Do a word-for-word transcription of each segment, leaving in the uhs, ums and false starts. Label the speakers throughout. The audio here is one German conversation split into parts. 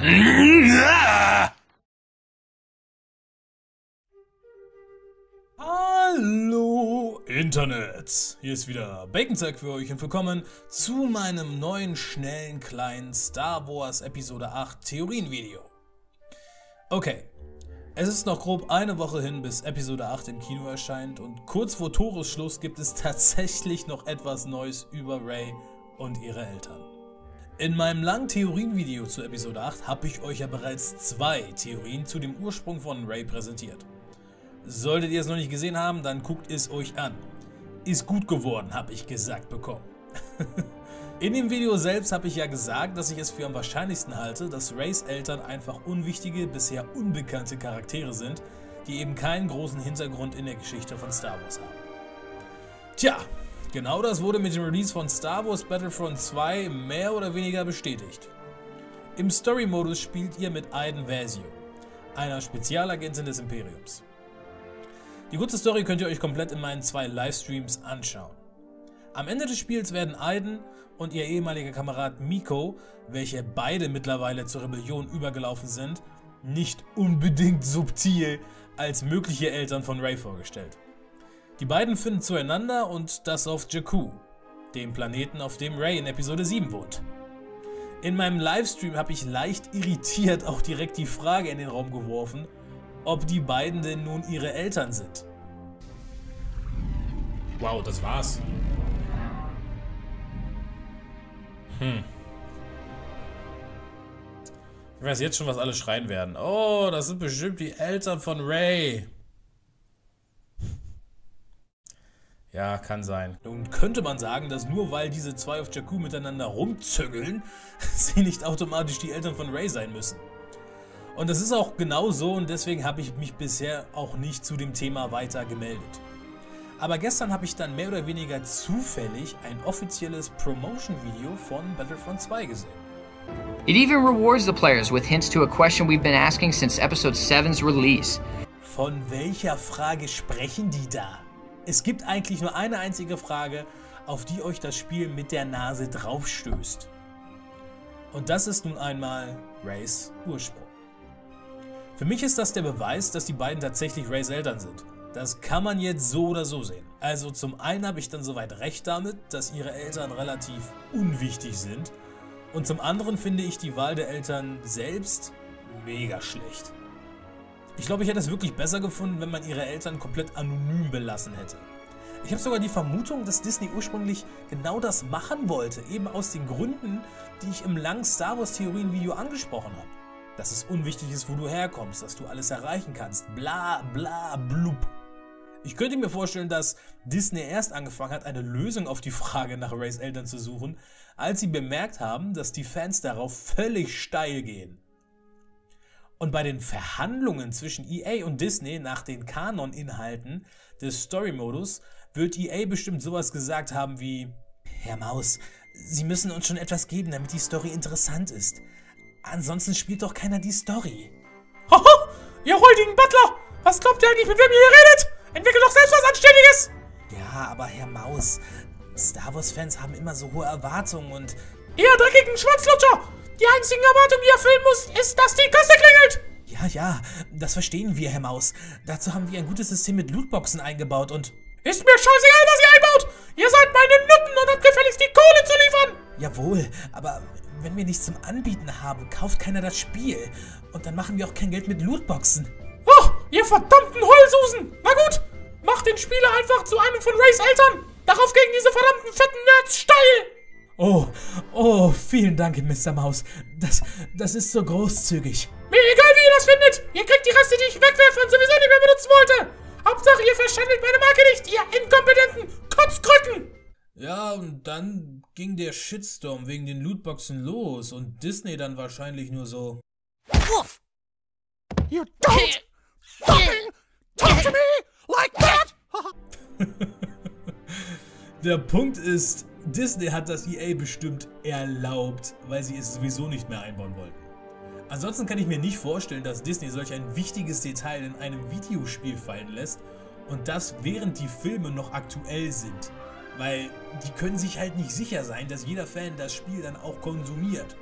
Speaker 1: Hallo Internet! Hier ist wieder Baconzack für euch und willkommen zu meinem neuen, schnellen, kleinen Star Wars Episode acht Theorienvideo. Okay, es ist noch grob eine Woche hin, bis Episode acht im Kino erscheint und kurz vor Toresschluss gibt es tatsächlich noch etwas Neues über Rey und ihre Eltern. In meinem langen Theorienvideo zu Episode acht habe ich euch ja bereits zwei Theorien zu dem Ursprung von Rey präsentiert. Solltet ihr es noch nicht gesehen haben, dann guckt es euch an. Ist gut geworden, habe ich gesagt bekommen. In dem Video selbst habe ich ja gesagt, dass ich es für am wahrscheinlichsten halte, dass Reys Eltern einfach unwichtige, bisher unbekannte Charaktere sind, die eben keinen großen Hintergrund in der Geschichte von Star Wars haben. Tja, genau das wurde mit dem Release von Star Wars Battlefront zwei mehr oder weniger bestätigt. Im Story-Modus spielt ihr mit Iden Versio, einer Spezialagentin des Imperiums. Die kurze Story könnt ihr euch komplett in meinen zwei Livestreams anschauen. Am Ende des Spiels werden Iden und ihr ehemaliger Kamerad Meeko, welche beide mittlerweile zur Rebellion übergelaufen sind, nicht unbedingt subtil als mögliche Eltern von Rey vorgestellt. Die beiden finden zueinander und das auf Jakku, dem Planeten, auf dem Rey in Episode sieben wohnt. In meinem Livestream habe ich leicht irritiert auch direkt die Frage in den Raum geworfen, ob die beiden denn nun ihre Eltern sind. Wow, das war's. Hm. Ich weiß jetzt schon, was alle schreien werden. Oh, das sind bestimmt die Eltern von Rey. Ja, kann sein. Nun könnte man sagen, dass nur weil diese zwei auf Jakku miteinander rumzüngeln, sie nicht automatisch die Eltern von Rey sein müssen. Und das ist auch genau so und deswegen habe ich mich bisher auch nicht zu dem Thema weiter gemeldet. Aber gestern habe ich dann mehr oder weniger zufällig ein offizielles Promotion-Video von Battlefront zwei gesehen.
Speaker 2: It even rewards the players with hints to a question we've been asking since Episode seven's release.
Speaker 1: Von welcher Frage sprechen die da? Es gibt eigentlich nur eine einzige Frage, auf die euch das Spiel mit der Nase draufstößt. Und das ist nun einmal Reys Ursprung. Für mich ist das der Beweis, dass die beiden tatsächlich Reys Eltern sind. Das kann man jetzt so oder so sehen. Also zum einen habe ich dann soweit recht damit, dass ihre Eltern relativ unwichtig sind. Und zum anderen finde ich die Wahl der Eltern selbst mega schlecht. Ich glaube, ich hätte es wirklich besser gefunden, wenn man ihre Eltern komplett anonym belassen hätte. Ich habe sogar die Vermutung, dass Disney ursprünglich genau das machen wollte. Eben aus den Gründen, die ich im langen Star Wars Theorien-Video angesprochen habe. Dass es unwichtig ist, wo du herkommst, dass du alles erreichen kannst, bla bla blub. Ich könnte mir vorstellen, dass Disney erst angefangen hat, eine Lösung auf die Frage nach Reys Eltern zu suchen, als sie bemerkt haben, dass die Fans darauf völlig steil gehen. Und bei den Verhandlungen zwischen E A und Disney nach den Kanon-Inhalten des Story-Modus wird E A bestimmt sowas gesagt haben wie: Herr Maus, Sie müssen uns schon etwas geben, damit die Story interessant ist. Ansonsten spielt doch keiner die Story. Hoho, ihr räudigen Butler! Was glaubt ihr eigentlich, mit wem ihr hier redet? Entwickelt doch selbst was Anständiges! Ja, aber Herr Maus, Star Wars-Fans haben immer so hohe Erwartungen und... Ihr dreckigen Schwanzlutscher! Die einzige Erwartung, die ihr erfüllen muss, ist, dass die Kasse klingelt! Ja, ja, das verstehen wir, Herr Maus. Dazu haben wir ein gutes System mit Lootboxen eingebaut und... Ist mir scheißegal, was ihr einbaut! Ihr seid meine Nutten und habt gefälligst die Kohle zu liefern! Jawohl, aber... Wenn wir nichts zum Anbieten haben, kauft keiner das Spiel. Und dann machen wir auch kein Geld mit Lootboxen. Oh, ihr verdammten Heulsusen! Na gut, macht den Spieler einfach zu einem von Reys Eltern. Darauf gegen diese verdammten fetten Nerds steil! Oh, oh, vielen Dank, Mister Maus. Das, das ist so großzügig. Mir egal, wie ihr das findet. Ihr kriegt die Reste, die ich wegwerfe und sowieso nicht mehr benutzen wollte. Hauptsache, ihr verschandelt meine Marke nicht, ihr inkompetenten Kotzkrücken! Ja, und dann ging der Shitstorm wegen den Lootboxen los und Disney dann wahrscheinlich nur so... Woof! You don't fucking talk to me like that! Der Punkt ist, Disney hat das E A bestimmt erlaubt, weil sie es sowieso nicht mehr einbauen wollten. Ansonsten kann ich mir nicht vorstellen, dass Disney solch ein wichtiges Detail in einem Videospiel fallen lässt und das während die Filme noch aktuell sind. Weil die können sich halt nicht sicher sein, dass jeder Fan das Spiel dann auch konsumiert.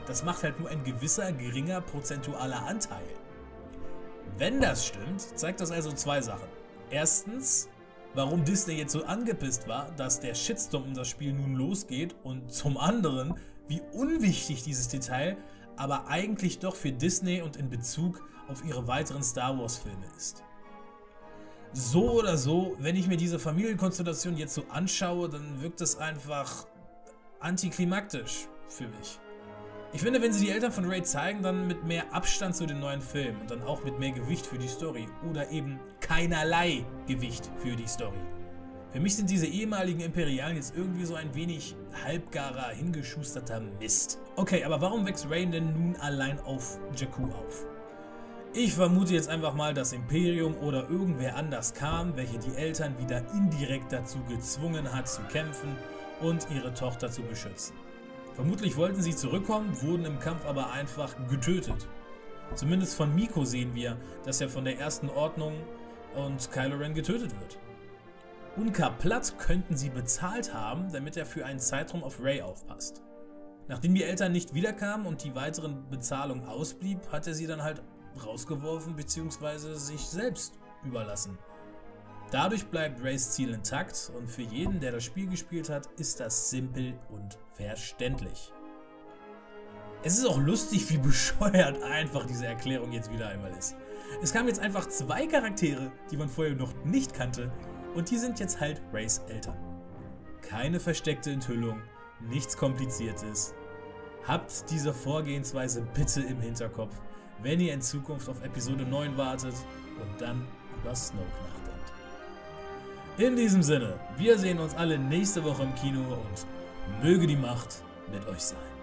Speaker 1: Das macht halt nur ein gewisser, geringer prozentualer Anteil. Wenn das stimmt, zeigt das also zwei Sachen. Erstens, warum Disney jetzt so angepisst war, dass der Shitstorm um das Spiel nun losgeht, und zum anderen, wie unwichtig dieses Detail aber eigentlich doch für Disney und in Bezug auf ihre weiteren Star Wars Filme ist. So oder so, wenn ich mir diese Familienkonstellation jetzt so anschaue, dann wirkt es einfach antiklimaktisch für mich. Ich finde, wenn sie die Eltern von Rey zeigen, dann mit mehr Abstand zu den neuen Filmen und dann auch mit mehr Gewicht für die Story oder eben keinerlei Gewicht für die Story. Für mich sind diese ehemaligen Imperialen jetzt irgendwie so ein wenig halbgarer, hingeschusterter Mist. Okay, aber warum wächst Rey denn nun allein auf Jakku auf? Ich vermute jetzt einfach mal, dass Imperium oder irgendwer anders kam, welche die Eltern wieder indirekt dazu gezwungen hat zu kämpfen und ihre Tochter zu beschützen. Vermutlich wollten sie zurückkommen, wurden im Kampf aber einfach getötet. Zumindest von Miko sehen wir, dass er von der Ersten Ordnung und Kylo Ren getötet wird. Unkar Platt könnten sie bezahlt haben, damit er für einen Zeitraum auf Rey aufpasst. Nachdem die Eltern nicht wiederkamen und die weiteren Bezahlung ausblieb, hat er sie dann halt rausgeworfen bzw. sich selbst überlassen. Dadurch bleibt Reys Ziel intakt und für jeden, der das Spiel gespielt hat, ist das simpel und verständlich. Es ist auch lustig, wie bescheuert einfach diese Erklärung jetzt wieder einmal ist. Es kamen jetzt einfach zwei Charaktere, die man vorher noch nicht kannte, und die sind jetzt halt Reys Eltern. Keine versteckte Enthüllung, nichts Kompliziertes. Habt diese Vorgehensweise bitte im Hinterkopf, wenn ihr in Zukunft auf Episode neun wartet und dann über Snoke nachdenkt. In diesem Sinne, wir sehen uns alle nächste Woche im Kino und möge die Macht mit euch sein.